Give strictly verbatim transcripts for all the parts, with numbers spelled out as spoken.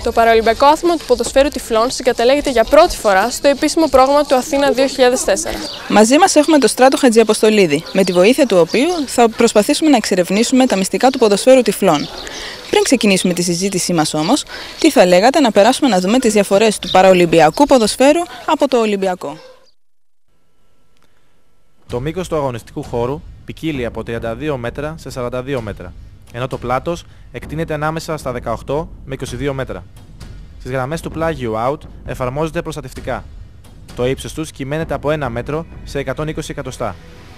Το παραολυμπιακό άθλημα του ποδοσφαίρου τυφλών συγκαταλέγεται για πρώτη φορά στο επίσημο πρόγραμμα του Αθήνα δύο χιλιάδες τέσσερα. Μαζί μας έχουμε τον Στράτο Χατζιαποστολίδη, με τη βοήθεια του οποίου θα προσπαθήσουμε να εξερευνήσουμε τα μυστικά του ποδοσφαίρου τυφλών. Πριν ξεκινήσουμε τη συζήτησή μας όμως, τι θα λέγατε να περάσουμε να δούμε τις διαφορές του παραολυμπιακού ποδοσφαίρου από το Ολυμπιακό. Το μήκος του αγωνιστικού χώρου ποικίλει από τριάντα δύο μέτρα σε σαράντα δύο μέτρα, ενώ το πλάτος εκτείνεται ανάμεσα στα δεκαοκτώ με είκοσι δύο μέτρα. Στις γραμμές του πλάγιου out εφαρμόζονται προστατευτικά. Το ύψος τους κυμαίνεται από ένα μέτρο σε εκατόν είκοσι εκατοστά.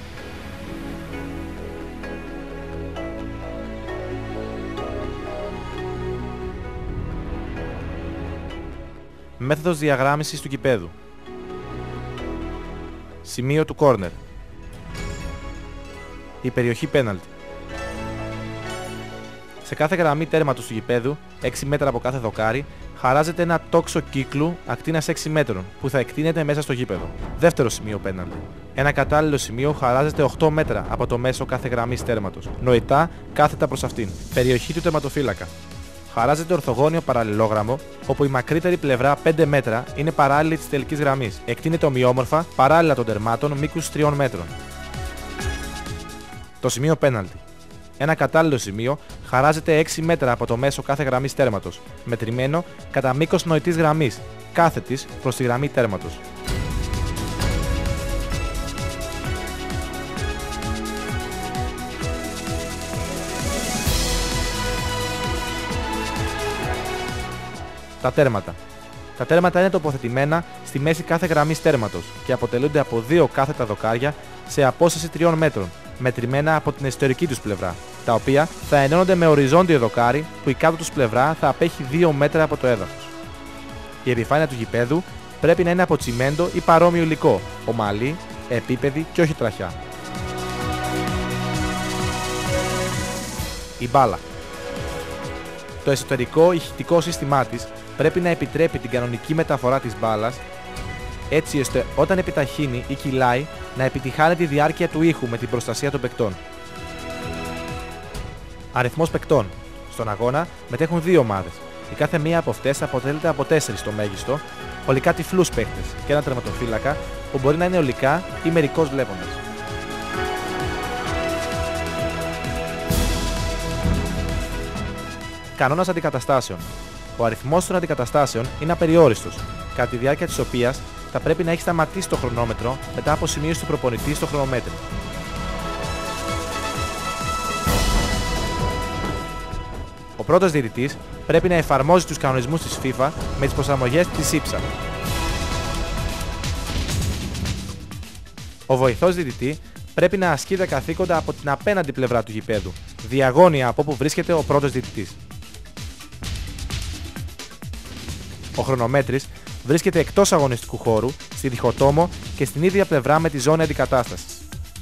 Μέθοδος διαγράμμισης του γηπέδου. Σημείο του κόρνερ. Η περιοχή πέναλτι. Σε κάθε γραμμή τέρματος του γηπέδου, έξι μέτρα από κάθε δοκάρι, χαράζεται ένα τόξο κύκλου ακτίνας έξι μέτρων που θα εκτείνεται μέσα στο γήπεδο. Δεύτερο σημείο πέναλτι. Ένα κατάλληλο σημείο χαράζεται οκτώ μέτρα από το μέσο κάθε γραμμής τέρματος, νοητά κάθετα προς αυτήν. Περιοχή του τερματοφύλακα. Χαράζεται ορθογώνιο παραλληλόγραμμο, όπου η μακρύτερη πλευρά πέντε μέτρα είναι παράλληλη της τελικής γραμμής. Εκτείνεται ομοιόμορφα παράλληλα των τερμάτων μήκους τριών μέτρων. Το σημείο πέναλτι. Ένα κατάλληλο σημείο χαράζεται έξι μέτρα από το μέσο κάθε γραμμής τέρματος, μετρημένο κατά μήκος νοητής γραμμής, κάθετης προς τη γραμμή τέρματος. Τα τέρματα. Τα τέρματα είναι τοποθετημένα στη μέση κάθε γραμμής τέρματος και αποτελούνται από δύο κάθετα δοκάρια σε απόσταση τριών μέτρων, μετρημένα από την εσωτερική τους πλευρά, τα οποία θα ενώνονται με οριζόντιο δοκάρι που η κάτω τους πλευρά θα απέχει δύο μέτρα από το έδαφος. Η επιφάνεια του γηπέδου πρέπει να είναι από τσιμέντο ή παρόμοιο υλικό, ομαλή, επίπεδη και όχι τραχιά. Η μπάλα. Το εσωτερικό ηχητικό σύστημά της πρέπει να επιτρέπει την κανονική μεταφορά της μπάλας, έτσι ώστε όταν επιταχύνει ή κυλάει να επιτυχάνει τη διάρκεια του ήχου με την προστασία των παικτών. Αριθμός παικτών. Στον αγώνα μετέχουν δύο ομάδες. Η κάθε μία από αυτές αποτελείται από τέσσερις στο μέγιστο, ολικά τυφλούς παίκτες και ένα τερματοφύλακα που μπορεί να είναι ολικά ή μερικώς βλέποντας. Κανόνας αντικαταστάσεων. Ο αριθμός των αντικαταστάσεων είναι απεριόριστος, κατά τη διάρκεια της οποίας θα πρέπει να έχει σταματήσει το χρονόμετρο μετά από σημείωση του προπονητή στο χρονομέτρη. Ο πρώτος διαιτητής πρέπει να εφαρμόζει τους κανονισμούς της FIFA με τις προσαρμογές της ίψα. Ο βοηθός διαιτητή πρέπει να ασκεί τα καθήκοντα από την απέναντι πλευρά του γηπέδου, διαγώνια από όπου βρίσκεται ο πρώτος διαιτητής. Ο χρονομέτρης βρίσκεται εκτός αγωνιστικού χώρου, στη διχοτόμο και στην ίδια πλευρά με τη ζώνη αντικατάστασης.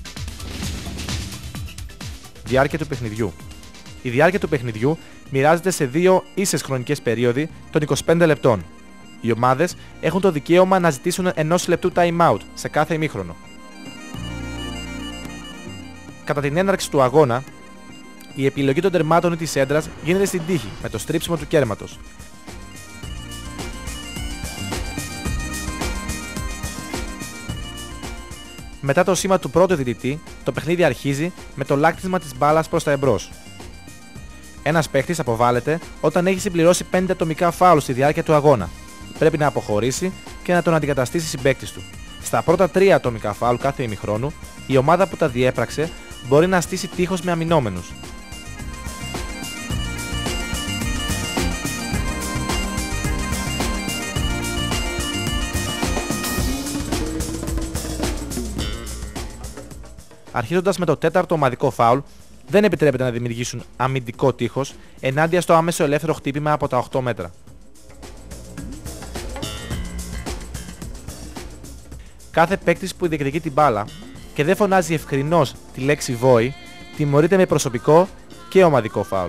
Διάρκεια του παιχνιδιού. Η διάρκεια του παιχνιδιού μοιράζεται σε δύο ίσες χρονικές περίοδοι των είκοσι πέντε λεπτών. Οι ομάδες έχουν το δικαίωμα να ζητήσουν ενός λεπτού time out σε κάθε ημίχρονο. Κατά την έναρξη του αγώνα, η επιλογή των τερμάτων ή της έντρας γίνεται στην τύχη με το στρίψιμο του κέρματος. Μετά το σήμα του πρώτου διαιτητή, το παιχνίδι αρχίζει με το λάκτισμα της μπάλας προς τα εμπρός. Ένας παίκτης αποβάλλεται όταν έχει συμπληρώσει πέντε ατομικά φάουλ στη διάρκεια του αγώνα. Πρέπει να αποχωρήσει και να τον αντικαταστήσει συμπαίκτης του. Στα πρώτα τρία ατομικά φάουλ κάθε ημιχρόνου, η ομάδα που τα διέπραξε μπορεί να στήσει τείχος με αμυνόμενους. Αρχίζοντας με το τέταρτο ομαδικό φάουλ, δεν επιτρέπεται να δημιουργήσουν αμυντικό τείχος ενάντια στο άμεσο ελεύθερο χτύπημα από τα οκτώ μέτρα. Κάθε παίκτης που διεκδικεί την μπάλα και δεν φωνάζει ευκρινώς τη λέξη βόη, τιμωρείται με προσωπικό και ομαδικό φάουλ.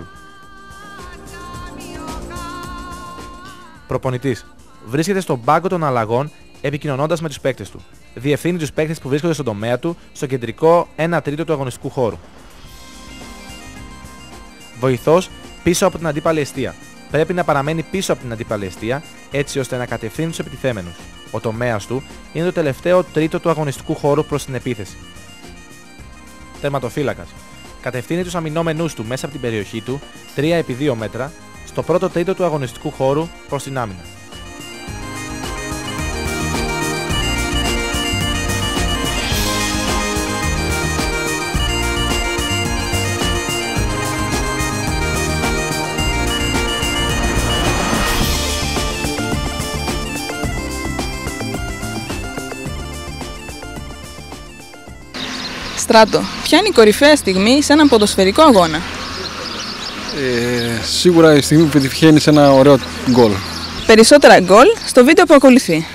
Προπονητής. Βρίσκεται στον πάγκο των αλλαγών επικοινωνώντας με τους παίκτες του. Διευθύνει τους παίκτες που βρίσκονται στον τομέα του, στο κεντρικό ένα τρίτο του αγωνιστικού χώρου. Βοηθός πίσω από την αντίπαλη εστία. πρέπει να παραμένει πίσω από την αντίπαλη εστία, έτσι ώστε να κατευθύνει τους επιτιθέμενους. Ο τομέας του είναι το τελευταίο τρίτο του αγωνιστικού χώρου προς την επίθεση. Τερματοφύλακας. Κατευθύνει τους αμυνόμενούς του μέσα από την περιοχή του τρία επί δύο μέτρα στο πρώτο τρίτο του αγωνιστικού χώρου προς την άμυνα. Στράτο, ποια είναι η κορυφαία στιγμή σε έναν ποδοσφαιρικό αγώνα? Ε, σίγουρα η στιγμή που πετυχαίνει σε ένα ωραίο γκολ. Περισσότερα γκολ στο βίντεο που ακολουθεί.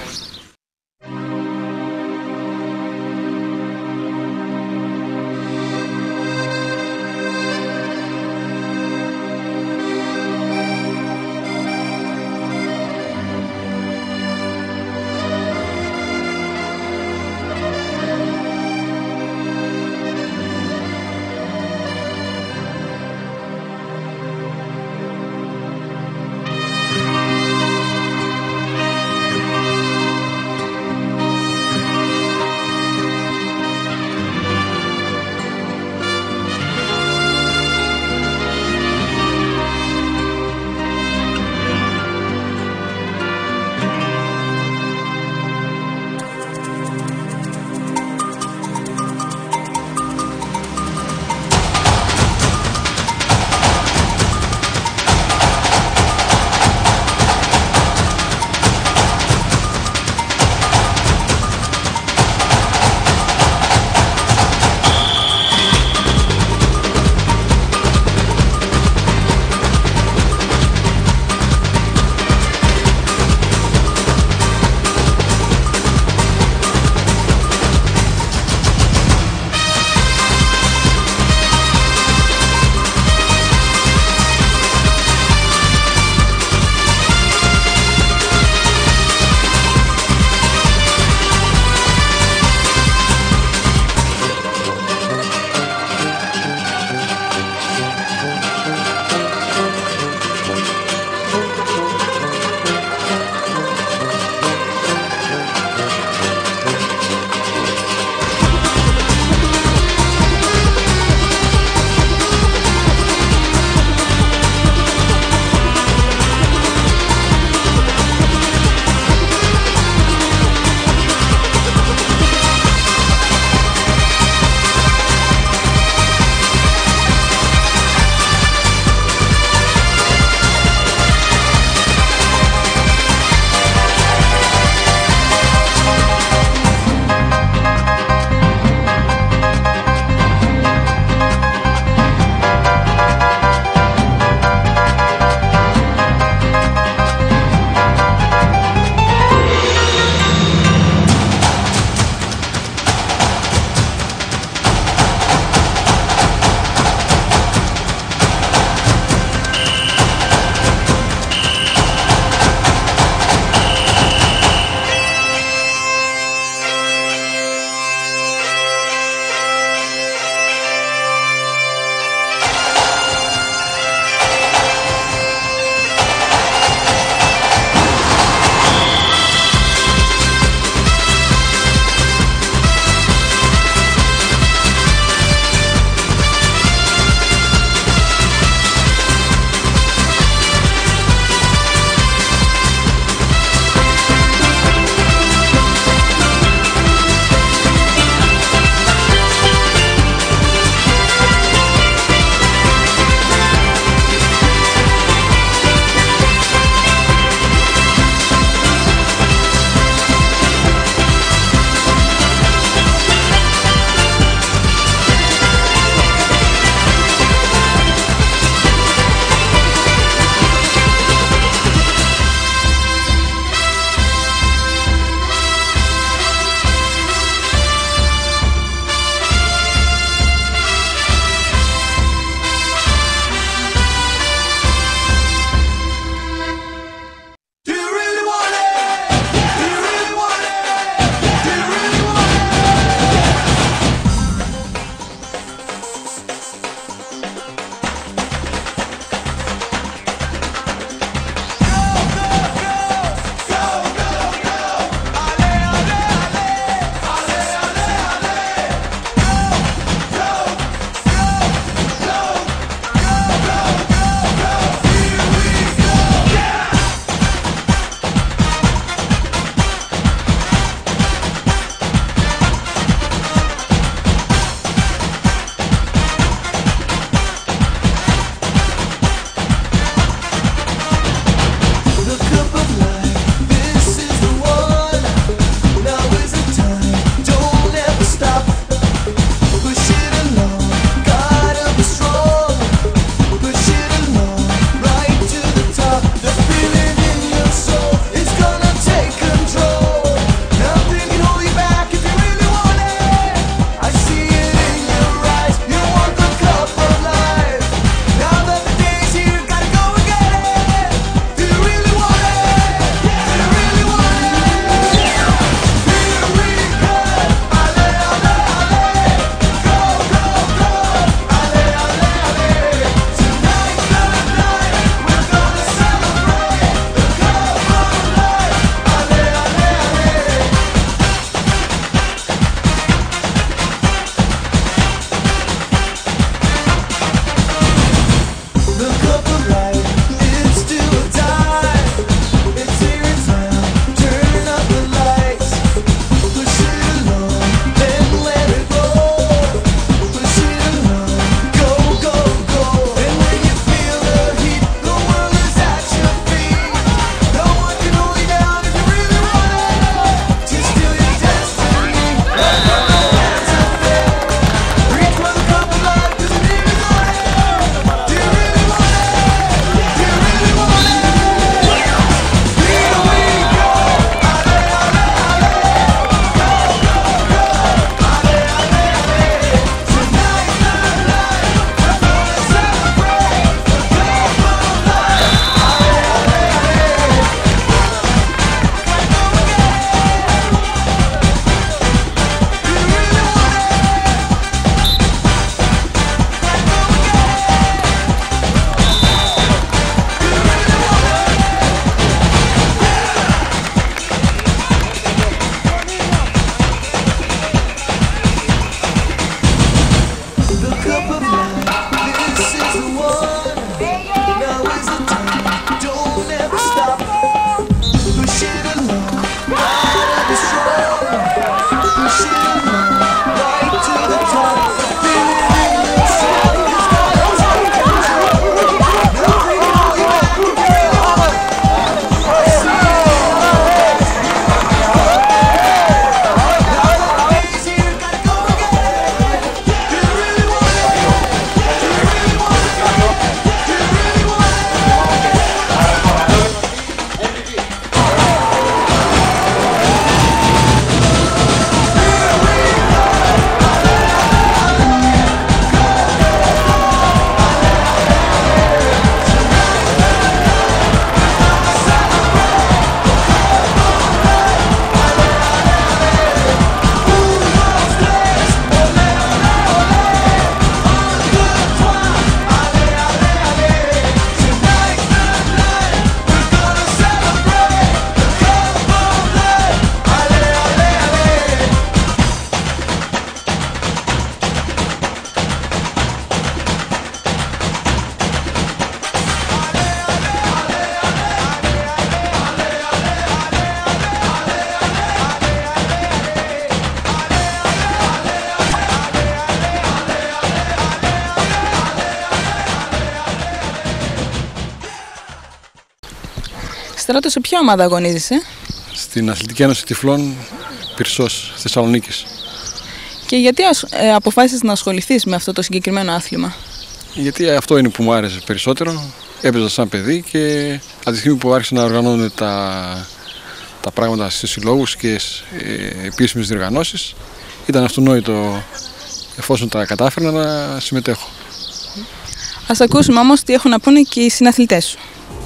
Στράτο, σε ποια ομάδα αγωνίζεσαι? Στην Αθλητική Ένωση Τυφλών Πυρσός, Θεσσαλονίκης. Και γιατί ε, αποφάσισες να ασχοληθείς με αυτό το συγκεκριμένο άθλημα? Γιατί αυτό είναι που μου άρεσε περισσότερο. Έπαιζα σαν παιδί και από τη στιγμή που άρχισα να οργανώνουν τα, τα πράγματα σε συλλόγους και ε, επίσημες διοργανώσεις, ήταν αυτονόητο, εφόσον τα κατάφερνα, να συμμετέχω. Ας ακούσουμε όμως τι έχουν να πούνε και οι συναθλητές σου.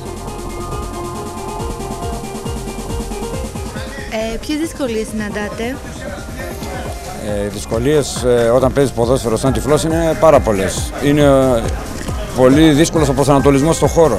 Ε, ποιες δυσκολίες συναντάτε? Οι ε, δυσκολίες ε, όταν παίζεις ποδόσφαιρο σαν τυφλός είναι πάρα πολλές. Είναι ε, πολύ δύσκολος ο προσανατολισμός στον χώρο.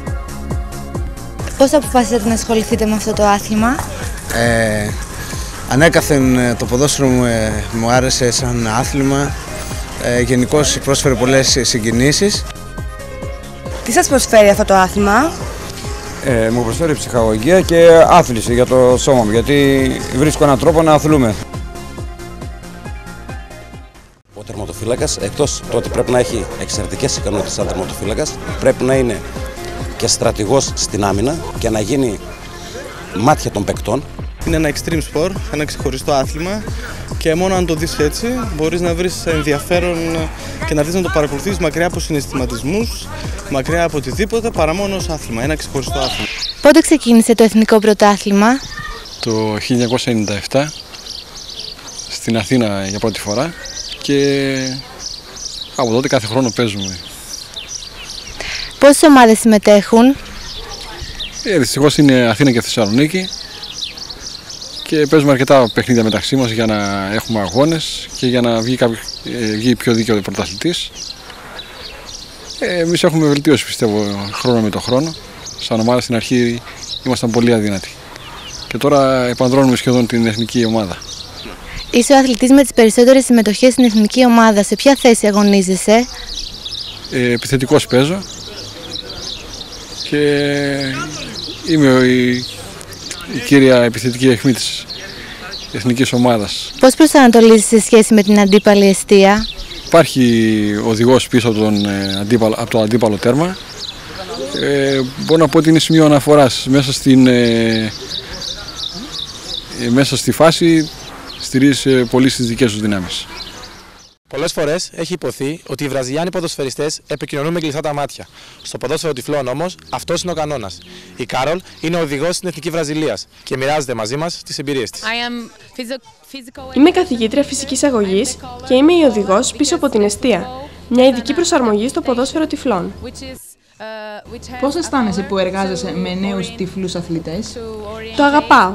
Πώς αποφασίσατε να ασχοληθείτε με αυτό το άθλημα? Ε, ανέκαθεν το ποδόσφαιρο μου, ε, μου άρεσε σαν άθλημα. Ε, γενικώς πρόσφερε πολλές συγκινήσεις. Τι σας προσφέρει αυτό το άθλημα? Ε, μου προσφέρει ψυχαγωγία και άθληση για το σώμα μου, γιατί βρίσκω έναν τρόπο να αθλούμε. Ο τερματοφύλακας, εκτός του ότι πρέπει να έχει εξαιρετικές ικανότητες σαν τερματοφύλακας, πρέπει να είναι και στρατηγός στην άμυνα και να γίνει μάτια των παικτών. Είναι ένα extreme sport, ένα ξεχωριστό άθλημα και μόνο αν το δεις έτσι μπορείς να βρεις ενδιαφέρον και να δεις να το παρακολουθείς μακριά από συναισθηματισμούς, μακριά από οτιδήποτε, παρά μόνο ως άθλημα, ένα ξεχωριστό άθλημα. Πότε ξεκίνησε το εθνικό πρωτάθλημα? Το χίλια εννιακόσια ενενήντα επτά στην Αθήνα για πρώτη φορά και από τότε κάθε χρόνο παίζουμε. Πόσες ομάδες συμμετέχουν? Ε, δυστυχώς είναι Αθήνα και Θεσσαλονίκη και παίζουμε αρκετά παιχνίδια μεταξύ μας για να έχουμε αγώνες και για να βγει, κάποιο, ε, βγει πιο δίκαιο ο πρωταθλητής. Ε, εμείς έχουμε βελτίωση, πιστεύω, χρόνο με το χρόνο. Σαν ομάδα στην αρχή ήμασταν πολύ αδύνατοι και τώρα επανδρώνουμε σχεδόν την εθνική ομάδα. Είσαι ο αθλητής με τις περισσότερες συμμετοχές στην εθνική ομάδα. Σε ποια θέση αγωνίζεσαι? Ε, επιθετικός παίζω και είμαι η, η κύρια επιθετική αιχμή της εθνικής ομάδας. Πώς προσανατολίζεσαι σε σχέση με την αντίπαλη εστία? Υπάρχει οδηγός πίσω από, τον, αντίπαλο, από το αντίπαλο τέρμα. Ε, μπορώ να πω ότι είναι σημείο αναφοράς. Μέσα, στην, ε, μέσα στη φάση στηρίζει πολύ στις δικές τους δυνάμεις. Πολλές φορές έχει υποθεί ότι οι Βραζιλιάνοι ποδοσφαιριστές επικοινωνούν με κλειστά τα μάτια. Στο ποδόσφαιρο τυφλών όμως αυτός είναι ο κανόνας. Η Κάρολ είναι ο οδηγός στην Εθνική Βραζιλίας και μοιράζεται μαζί μας τις εμπειρίες της. Είμαι καθηγήτρια φυσικής αγωγής και είμαι η οδηγός πίσω από την εστία, μια ειδική προσαρμογή στο ποδόσφαιρο τυφλών. Πώς αισθάνεσαι που εργάζεσαι με νέους τυφλούς αθλητές? Το αγαπάω.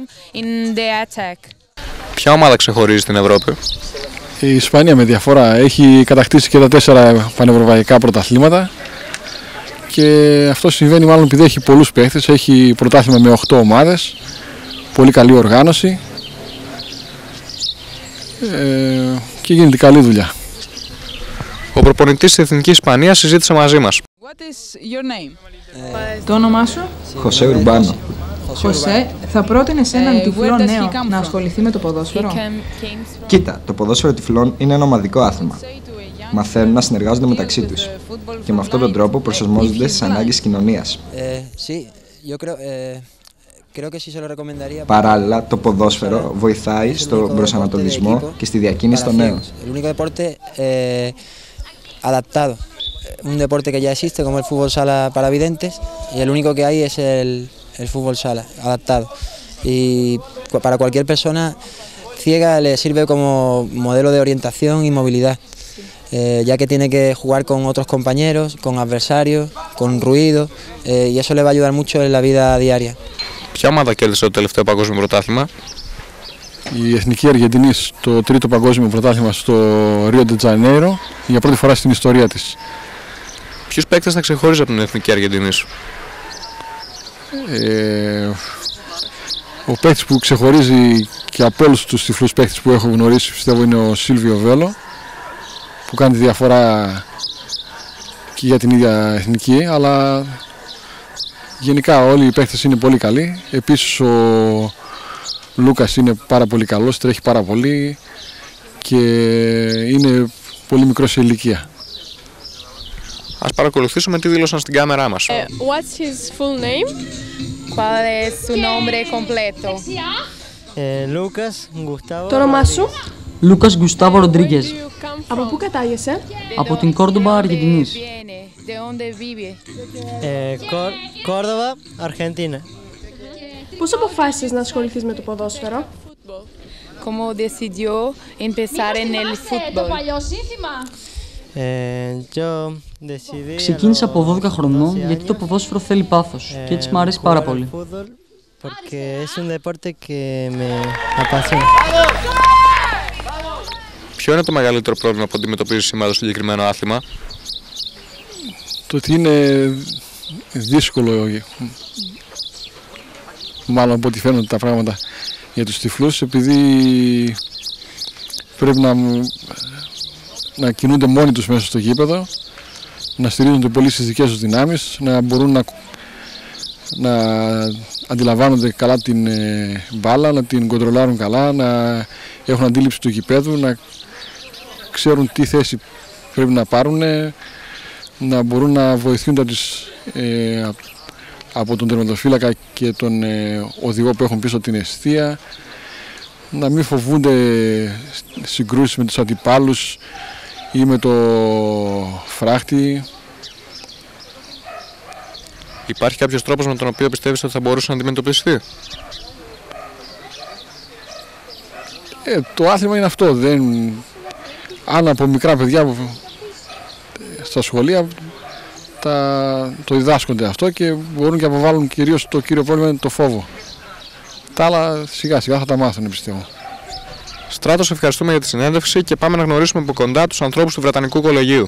Ποια ομάδα ξεχωρίζει στην Ευρώπη? Η Ισπανία με διαφορά έχει κατακτήσει και τα τέσσερα πανευρωπαϊκά πρωταθλήματα και αυτό συμβαίνει μάλλον επειδή έχει πολλούς παίχτες, έχει πρωτάθλημα με οκτώ ομάδες, πολύ καλή οργάνωση ε, και γίνεται καλή δουλειά. Ο προπονητής της Εθνικής Ισπανίας συζήτησε μαζί μας. What is your name? Ε, το όνομά σου? Χωσέ Ουρμπάνο. Χωσέ, θα πρότεινες έναν τυφλό νέο να ασχοληθεί με το ποδόσφαιρο? Κοίτα, το ποδόσφαιρο τυφλών είναι ένα ομαδικό άθλημα. Μαθαίνουν να συνεργάζονται μεταξύ τους και με αυτόν τον τρόπο προσαρμόζονται στις ανάγκες της κοινωνίας. Παράλληλα, το ποδόσφαιρο βοηθάει στον προσανατολισμό και στη διακίνηση των νέων. Un deporte que ya existe como el fútbol sala para videntes y el único que hay es el, el fútbol sala adaptado y para cualquier persona ciega le sirve como modelo de orientación y movilidad eh, ya que tiene que jugar con otros compañeros, con adversarios, con ruido eh, y eso le va a ayudar mucho en la vida diaria. Ποια ομάδα κέρδισε το τελευταίο παγκόσμιο πρωτάθλημα? Η Εθνική Αργεντινή στο τρίτο παγκόσμιο πρωτάθλημα στο Ρίο ντε Τζανέιρο για πρώτη φορά στην ιστορία της. Ποιους παίκτες θα ξεχωρίζει από την Εθνική Αργεντινή σου? Ε, ο παίκτης που ξεχωρίζει και από όλους τους τυφλούς παίκτες που έχω γνωρίσει πιστεύω είναι ο Σίλβιο Βέλο, που κάνει τη διαφορά και για την ίδια εθνική, αλλά γενικά όλοι οι παίκτες είναι πολύ καλοί. Επίσης ο Λούκας είναι πάρα πολύ καλός, τρέχει πάρα πολύ και είναι πολύ μικρός σε ηλικία. Ας παρακολουθήσουμε τι δήλωσαν στην κάμερά μας. Uh, what's his full name? ¿Cuál es su nombre completo? Το όνομά σου? Λούκας Γκουστάβο Ροντρίγκες. Από πού κατάγεσαι? Από την Κόρντομπα, Αργεντινής. Κόρδοβα, Αργεντίνα. Πώς αποφάσισες να ασχοληθείς με το ποδόσφαιρο? ¿Cómo decidió empezar en el fútbol? Ξεκίνησα από δώδεκα χρονών γιατί το ποδόσφαιρο θέλει πάθος και έτσι μου αρέσει πάρα πολύ. Ποιο είναι το μεγαλύτερο πρόβλημα που αντιμετωπίζει σήμερα το συγκεκριμένο άθλημα? Το ότι είναι δύσκολο, μάλλον από ό,τι φαίνονται τα πράγματα για τους τυφλούς, επειδή πρέπει να, να κινούνται μόνοι τους μέσα στο γήπεδο, να στηρίζονται πολύ στις δικές τους δυνάμεις, να μπορούν να, να αντιλαμβάνονται καλά την ε, μπάλα, να την κοντρολάρουν καλά, να έχουν αντίληψη του γηπέδου, να ξέρουν τι θέση πρέπει να πάρουν, να μπορούν να βοηθούνται ε, από τον τερματοφύλακα και τον ε, οδηγό που έχουν πίσω την εστία, να μην φοβούνται συγκρούσεις με τους αντιπάλους ή με το φράχτη. Υπάρχει κάποιος τρόπος με τον οποίο πιστεύεις ότι θα μπορούσε να αντιμετωπιστεί? Ε, το άθλημα είναι αυτό. Δεν... Αν από μικρά παιδιά στα σχολεία τα... το διδάσκονται αυτό και μπορούν και αποβάλουν κυρίως το κύριο πρόβλημα είναι το φόβο. Τα άλλα σιγά σιγά θα τα μάθουν, πιστεύω. Στράτο, σε ευχαριστούμε για τη συνέντευξη και πάμε να γνωρίσουμε από κοντά τους ανθρώπους του Βρετανικού Κολεγίου.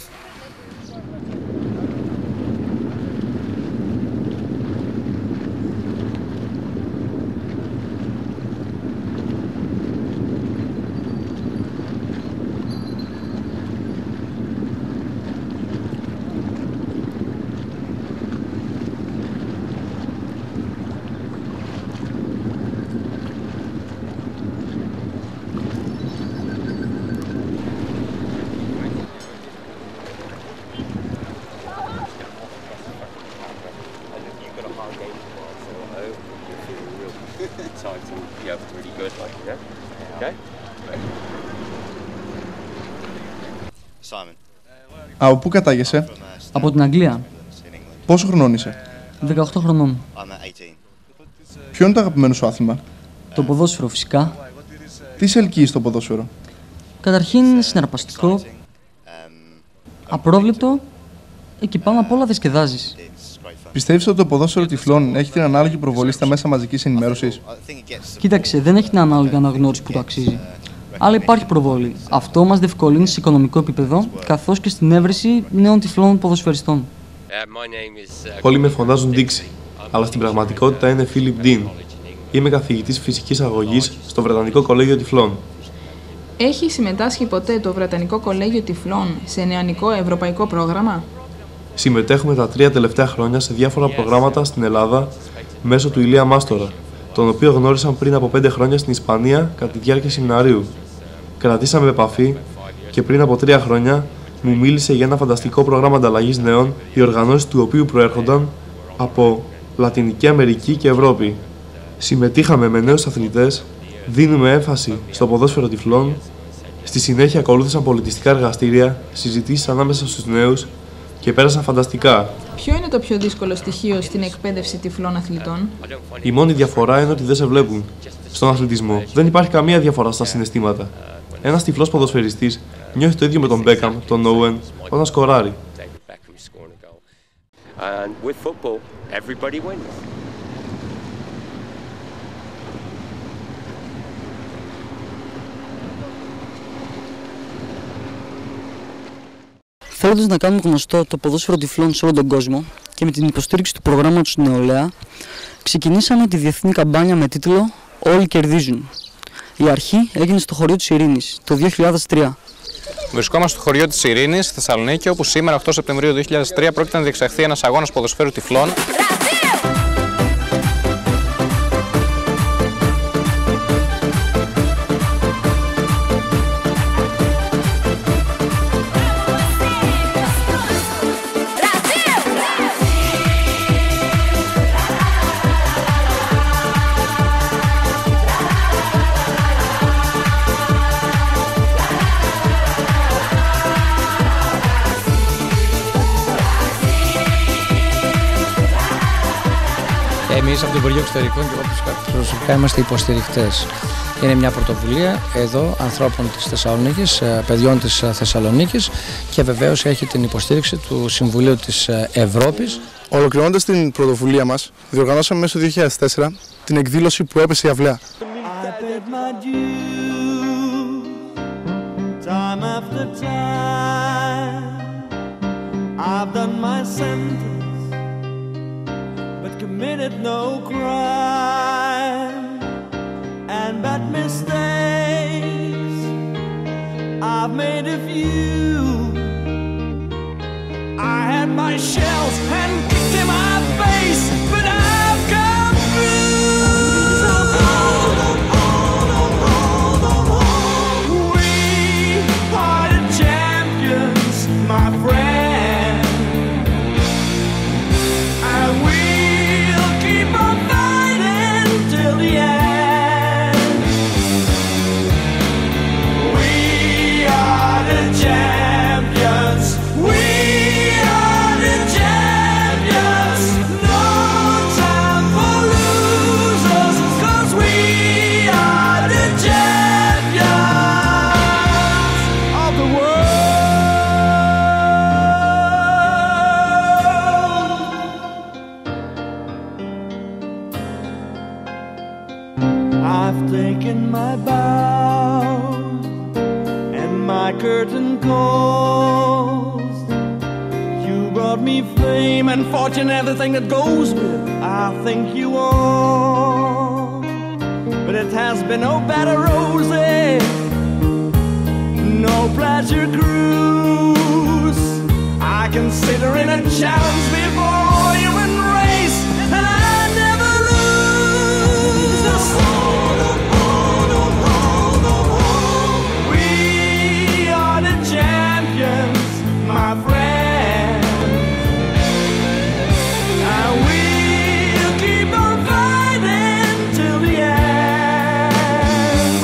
Από πού κατάγεσαι? Από την Αγγλία. Πόσο χρονών είσαι? δεκαοκτώ χρονών. Ποιο είναι το αγαπημένο σου άθλημα? Το ποδόσφαιρο φυσικά. Τι σε ελκύει στο ποδόσφαιρο? Καταρχήν είναι συναρπαστικό, απρόβλεπτο και πάνω απ' όλα διασκεδάζεις. Πιστεύεις ότι το ποδόσφαιρο τυφλών έχει την ανάλογη προβολή στα μέσα μαζικής ενημέρωσης? Κοίταξε, δεν έχει την ανάλογη αναγνώριση που το αξίζει. Αλλά υπάρχει προβολή. Αυτό μας διευκολύνει σε οικονομικό επίπεδο, καθώς και στην έβρεση νέων τυφλών ποδοσφαιριστών. Όλοι με φωνάζουν Dixie, αλλά στην πραγματικότητα είναι Philip Dean. Είμαι καθηγητής φυσικής αγωγής στο Βρετανικό Κολέγιο Τυφλών. Έχει συμμετάσχει ποτέ το Βρετανικό Κολέγιο Τυφλών σε νεανικό ευρωπαϊκό πρόγραμμα? Συμμετέχουμε τα τρία τελευταία χρόνια σε διάφορα προγράμματα στην Ελλάδα μέσω του Ηλία Μάστορα, τον οποίο γνώρισαν πριν από πέντε χρόνια στην Ισπανία κατά τη διάρκεια σεμιναρίου. Κρατήσαμε επαφή και πριν από τρία χρόνια μου μίλησε για ένα φανταστικό πρόγραμμα ανταλλαγής νέων, οι οργανώσεις του οποίου προέρχονταν από Λατινική Αμερική και Ευρώπη. Συμμετείχαμε με νέους αθλητές, δίνουμε έμφαση στο ποδόσφαιρο τυφλών, στη συνέχεια ακολούθησαν πολιτιστικά εργαστήρια, συζητήσεις ανάμεσα στους νέους και πέρασαν φανταστικά. Ποιο είναι το πιο δύσκολο στοιχείο στην εκπαίδευση τυφλών αθλητών? Η μόνη διαφορά είναι ότι δεν σε βλέπουν. Στον αθλητισμό δεν υπάρχει καμία διαφορά στα συναισθήματα. Ένας τυφλός ποδοσφαιριστής νιώθει το ίδιο με τον Μπέκαμ, τον Όουεν, όταν σκοράρει. Θέλοντας να κάνουμε γνωστό το ποδόσφαιρο τυφλών σε όλο τον κόσμο και με την υποστήριξη του προγράμματος Νεολαία, ξεκινήσαμε τη διεθνή καμπάνια με τίτλο «Όλοι κερδίζουν». Η αρχή έγινε στο χωριό της Ειρήνης το δύο χιλιάδες τρία. Βρισκόμαστε στο χωριό της Ειρήνης, στη Θεσσαλονίκη, όπου σήμερα, οκτώ Σεπτεμβρίου δύο χιλιάδες τρία, πρόκειται να διεξαχθεί ένας αγώνας ποδοσφαίρου τυφλών. Υπουργείο Εξωτερικών και εγώ προσωπικά είμαστε υποστηρικτές. Είναι μια πρωτοβουλία εδώ ανθρώπων της Θεσσαλονίκης, παιδιών της Θεσσαλονίκης και βεβαίως έχει την υποστήριξη του Συμβουλίου της Ευρώπης. Ολοκληρώνοντας την πρωτοβουλία μας, διοργανώσαμε μέσα στο δύο χιλιάδες τέσσερα την εκδήλωση που έπεσε η αυλαία. Time after time, I've done my sentence, but committed no crime, and bad mistakes, I've made a few. I had my shells and kicked in my face, but I've come through. My friend, and we'll keep on fighting till the end. We are the champions. We are the champions. No time for losers, 'cause we are the champions of the world. I've taken my bows and my curtain calls. You brought me fame and fortune, everything that goes with it. I thank you all, but it has been no bed of roses, no pleasure cruise. I consider it a challenge before human race, and I never lose. We are the champions, my friend, and we'll keep on fighting till the end.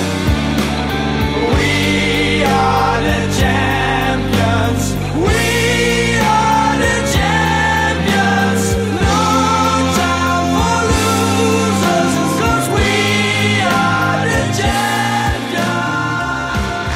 We are the champions. We are the champions. No time for losers, 'cause we are the champions.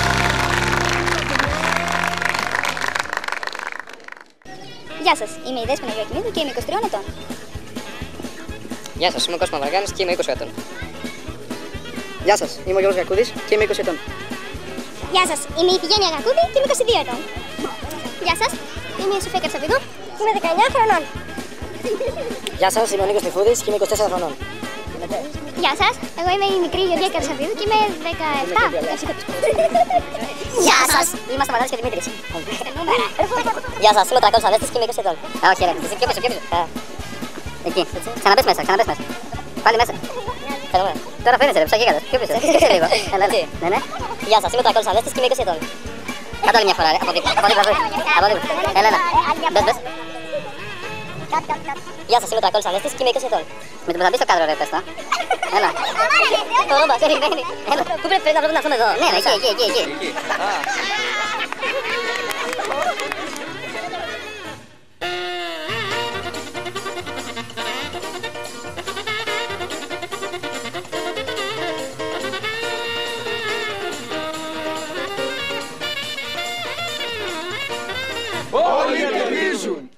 Γεια σας, είμαι η Δέσποινα Γεωργιμίδου και είμαι είκοσι τριών ετών. Γεια σας, είμαι ο Κώστας Μαυραγάνης και είμαι είκοσι ετών. Γεια σας, είμαι ο Γιώργος Γακούδης και είμαι είκοσι ετών. Γεια σας, είμαι η Φιγένεια Γακούδη και είμαι είκοσι δύο ετών. Γεια σας, είμαι η Σοφία Καρσαπηδού και είμαι δεκαεννιά χρονών. Γεια σας, είμαι ο Νίκος Τυφούδης και είμαι είκοσι τέσσερα χρονών. Γεια σας, εγώ είμαι η μικρή Γεωργία Καρσαπηδού και είμαι δεκαεπτά. Γεια σας, είμαστε Μανάδης και Δημήτρης. Γεια σας, είμαι ο Τρακός Ανέστης και είμαι είκοσι ετών. Α, όχι ρε, εσύ πιο πίσω, πιο πίσω. Εκεί, ξαναμπες μέσα, ξαναμπες μέσα. Πάλι μέσα. Τώρα φαίνεσαι ρε, ψαγίγατος, πιο πίσω, πιο λίγο. Ναι, ναι. Γεια σας, είμαι ο Τρακός Ανέστης και είμαι είκοσι ετών. Κάτω άλλη μια φορά ρε, από δίπλα, από δίπλα, από δίπλα. Έλα, έλα, μπες, μπες. Γεια σας, είμαι ο Τρακός Ανέστης και είμαι είκοσι ετών. Με το που θα μπεις στο κάδρο ρε, πες το. Έλα. Το ρόμπα, περιμένει. Έλα, πού πρέπει να βρούμε να έρθουμε εδώ. Ναι, εκεί, εκεί, εκεί, εκεί. Όλοι κερδίζουν!